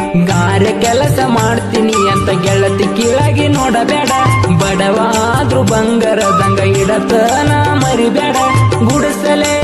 ಗಾರೆ ಕೆಲಸ ಮಾಡ್ತೀನಿ ಅಂತ ಗೆಳತಿ ಕೀಳಾಗಿ ನೋಡಬೇಡ ಬಡವಾದ್ರೂ ಬಂಗಾರದಂಗ ಇಡತನ ಮರಿಬೇಡ ಗುಡಿಸಲೇ